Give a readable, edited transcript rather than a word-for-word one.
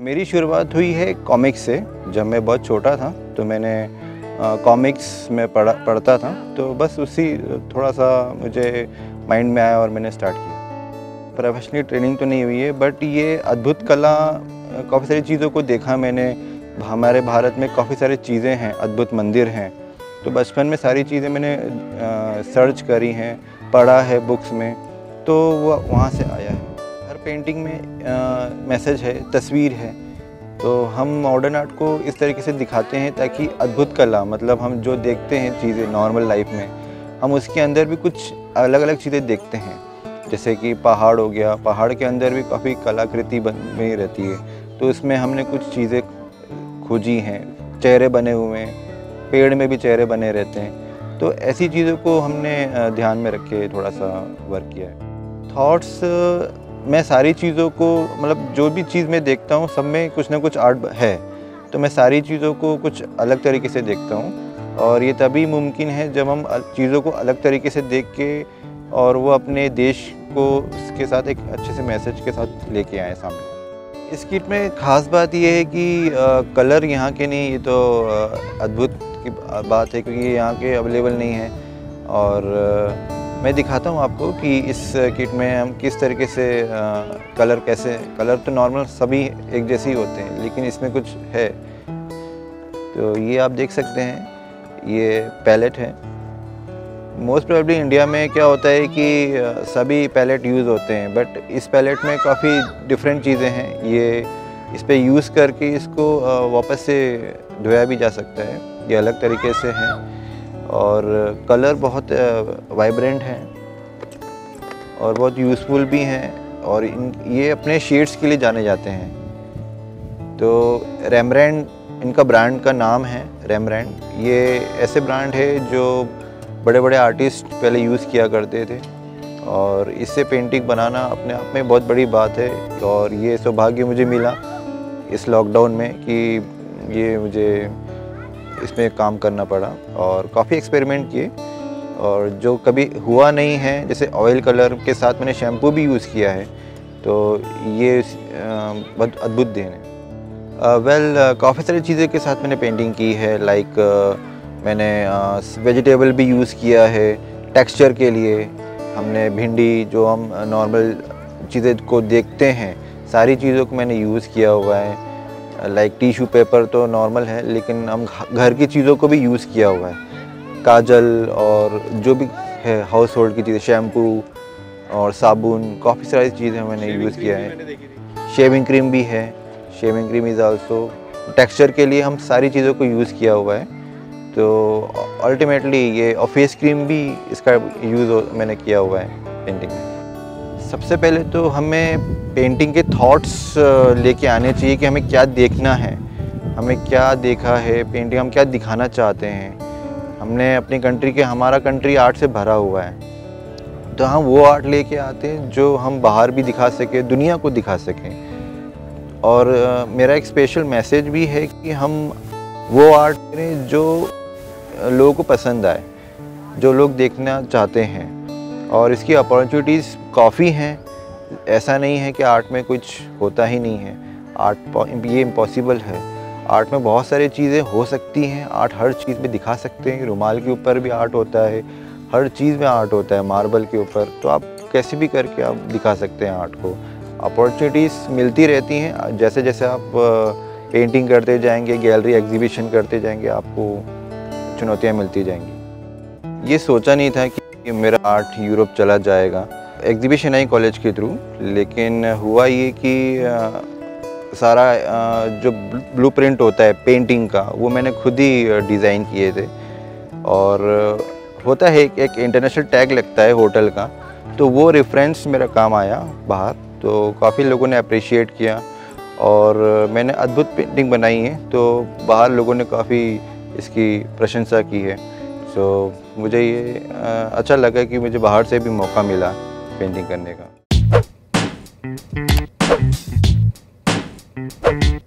मेरी शुरुआत हुई है कॉमिक्स से। जब मैं बहुत छोटा था तो मैंने कॉमिक्स में पढ़ता था, तो बस उसी थोड़ा सा मुझे माइंड में आया और मैंने स्टार्ट किया। प्रोफेशनली ट्रेनिंग तो नहीं हुई है, बट ये अद्भुत कला, काफ़ी सारी चीज़ों को देखा मैंने। हमारे भारत में काफ़ी सारी चीज़ें हैं, अद्भुत मंदिर हैं, तो बचपन में सारी चीज़ें मैंने सर्च करी हैं, पढ़ा है बुक्स में, तो वो वहाँ से आया है। हर पेंटिंग में मैसेज है, तस्वीर है, तो हम मॉडर्न आर्ट को इस तरीके से दिखाते हैं ताकि अद्भुत कला, मतलब हम जो देखते हैं चीज़ें नॉर्मल लाइफ में, हम उसके अंदर भी कुछ अलग अलग चीज़ें देखते हैं। जैसे कि पहाड़ हो गया, पहाड़ के अंदर भी काफ़ी कलाकृति बनी रहती है, तो उसमें हमने कुछ चीज़ें खोजी हैं। चेहरे बने हुए हैं, पेड़ में भी चेहरे बने रहते हैं, तो ऐसी चीज़ों को हमने ध्यान में रख के थोड़ा सा वर्क किया है। थॉट्स, मैं सारी चीज़ों को, मतलब जो भी चीज़ मैं देखता हूँ सब में कुछ ना कुछ आर्ट है, तो मैं सारी चीज़ों को कुछ अलग तरीके से देखता हूँ, और ये तभी मुमकिन है जब हम चीज़ों को अलग तरीके से देख के और वो अपने देश को उसके साथ एक अच्छे से मैसेज के साथ लेके आए सामने। इस किट में ख़ास बात ये है कि कलर यहाँ के नहीं, ये तो अद्भुत की बात है क्योंकि यहाँ के अवेलेबल नहीं है। और मैं दिखाता हूँ आपको कि इस किट में हम किस तरीके से कलर तो नॉर्मल सभी एक जैसे ही होते हैं, लेकिन इसमें कुछ है। तो ये आप देख सकते हैं, ये पैलेट है। मोस्ट प्रोबेबली इंडिया में क्या होता है कि सभी पैलेट यूज़ होते हैं, बट इस पैलेट में काफ़ी डिफरेंट चीज़ें हैं। ये इस पे यूज़ करके इसको वापस से धोया भी जा सकता है, ये अलग तरीके से है, और कलर बहुत वाइब्रेंट हैं और बहुत यूज़फुल भी हैं, और ये अपने शेड्स के लिए जाने जाते हैं। तो रेमब्रांड इनका ब्रांड का नाम है, रेमब्रांड। ये ऐसे ब्रांड है जो बड़े बड़े आर्टिस्ट पहले यूज़ किया करते थे, और इससे पेंटिंग बनाना अपने आप में बहुत बड़ी बात है। और ये सौभाग्य मुझे मिला इस लॉकडाउन में कि ये मुझे इसमें काम करना पड़ा, और काफ़ी एक्सपेरिमेंट किए, और जो कभी हुआ नहीं है, जैसे ऑयल कलर के साथ मैंने शैम्पू भी यूज़ किया है, तो ये बहुत अद्भुत देन है। काफ़ी सारी चीज़ों के साथ मैंने पेंटिंग की है, लाइक मैंने वेजिटेबल भी यूज़ किया है टेक्सचर के लिए। हमने भिंडी, जो हम नॉर्मल चीज़ें को देखते हैं, सारी चीज़ों को मैंने यूज़ किया हुआ है। लाइक टिश्यू पेपर तो नॉर्मल है, लेकिन हम घर की चीज़ों को भी यूज़ किया हुआ है। काजल और जो भी है हाउस होल्ड की चीज़ें, शैम्पू और साबुन, काफ़ी सारी चीज़ें मैंने यूज़ किया है। शेविंग क्रीम भी है, shaving cream is also texture के लिए हम सारी चीज़ों को यूज़ किया हुआ है। तो अल्टीमेटली ये, और फेस क्रीम भी इसका यूज़ मैंने किया हुआ है पेंटिंग में। सबसे पहले तो हमें पेंटिंग के थॉट्स लेके आने चाहिए कि हमें क्या देखना है, हमें क्या देखा है पेंटिंग, हम क्या दिखाना चाहते हैं। हमने अपनी कंट्री के, हमारा कंट्री आर्ट से भरा हुआ है, तो हम वो आर्ट लेके आते हैं जो हम बाहर भी दिखा सकें, दुनिया को दिखा सकें। और मेरा एक स्पेशल मैसेज भी है कि हम वो आर्ट करें जो लोगों को पसंद आए, जो लोग देखना चाहते हैं। और इसकी अपॉर्चुनिटीज़ काफ़ी हैं, ऐसा नहीं है कि आर्ट में कुछ होता ही नहीं है। आर्ट ये इम्पॉसिबल है, आर्ट में बहुत सारी चीज़ें हो सकती हैं। आर्ट हर चीज़ में दिखा सकते हैं, रुमाल के ऊपर भी आर्ट होता है, हर चीज़ में आर्ट होता है, मार्बल के ऊपर, तो आप कैसे भी करके आप दिखा सकते हैं आर्ट को। अपॉर्चुनिटीज़ मिलती रहती हैं, जैसे जैसे आप पेंटिंग करते जाएंगे, गैलरी एग्जीबिशन करते जाएंगे, आपको चुनौतियाँ मिलती जाएंगी। ये सोचा नहीं था कि मेरा आर्ट यूरोप चला जाएगा। एग्जीबिशन आई कॉलेज के थ्रू, लेकिन हुआ ये कि सारा जो ब्लूप्रिंट होता है पेंटिंग का, वो मैंने खुद ही डिज़ाइन किए थे। और होता है एक इंटरनेशनल टैग लगता है होटल का, तो वो रेफरेंस मेरा काम आया बाहर, तो काफ़ी लोगों ने अप्रिशिएट किया, और मैंने अद्भुत पेंटिंग बनाई है, तो बाहर लोगों ने काफ़ी इसकी प्रशंसा की है। सो मुझे ये अच्छा लगा कि मुझे बाहर से भी मौका मिला पेंटिंग करने का।